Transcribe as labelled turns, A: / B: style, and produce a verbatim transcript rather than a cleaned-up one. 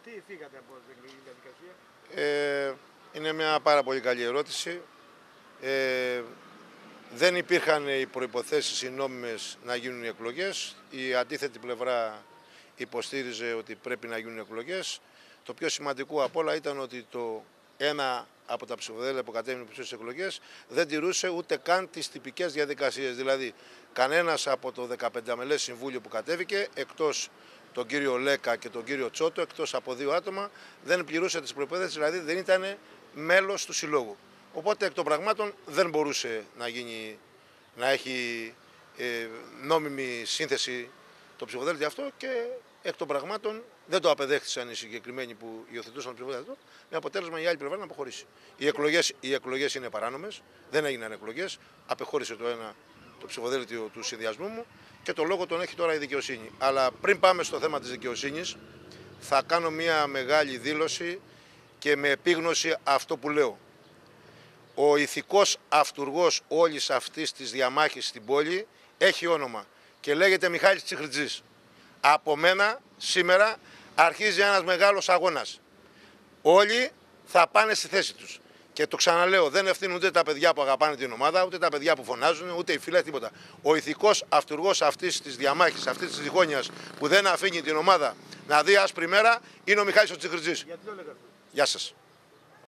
A: Γιατί φύγατε από την εκλογική διαδικασία?
B: Ε, είναι μια πάρα πολύ καλή ερώτηση. Ε, δεν υπήρχαν οι προϋποθέσεις οι νόμιμες να γίνουν οι εκλογές. Η αντίθετη πλευρά υποστήριζε ότι πρέπει να γίνουν εκλογές. Το πιο σημαντικό απ' όλα ήταν ότι το ένα από τα ψηφοδέλτια που κατέβαινε στις εκλογές δεν τηρούσε ούτε καν τις τυπικές διαδικασίες. Δηλαδή, κανένας από το δεκαπέντε μελές συμβούλιο που κατέβηκε, εκτός τον κύριο Λέκα και τον κύριο Τσότο, εκτός από δύο άτομα, δεν πληρούσε τις προϋποθέσεις, δηλαδή δεν ήταν μέλος του συλλόγου. Οπότε, εκ των πραγμάτων, δεν μπορούσε να, γίνει, να έχει ε, νόμιμη σύνθεση το ψηφοδέλτιο αυτό και εκ των πραγμάτων δεν το απεδέχθησαν οι συγκεκριμένοι που υιοθετούσαν το ψηφοδέλτιο αυτό, με αποτέλεσμα η άλλη πλευρά να αποχωρήσει. Οι εκλογές, οι εκλογές είναι παράνομες, δεν έγιναν εκλογές, απεχώρησε το ένα το ψηφοδέλτιο του συνδυασμού μου και το λόγο τον έχει τώρα η δικαιοσύνη. Αλλά πριν πάμε στο θέμα της δικαιοσύνης, θα κάνω μια μεγάλη δήλωση και με επίγνωση αυτό που λέω. Ο ηθικός αυτουργός όλης αυτής της διαμάχης στην πόλη έχει όνομα και λέγεται Μιχάλης Τσιχριτζής. Από μένα σήμερα αρχίζει ένας μεγάλος αγώνας. Όλοι θα πάνε στη θέση τους. Και το ξαναλέω, δεν ευθύνουν ούτε τα παιδιά που αγαπάνε την ομάδα, ούτε τα παιδιά που φωνάζουν, ούτε οι φίλοι, τίποτα. Ο ηθικός αυτουργός αυτής της διαμάχης, αυτής της διχόνοιας που δεν αφήνει την ομάδα να δει άσπρη μέρα είναι ο Μιχάλης ο Τσιχριτζής.
A: Γιατί το λέγατε?
B: Γεια σας.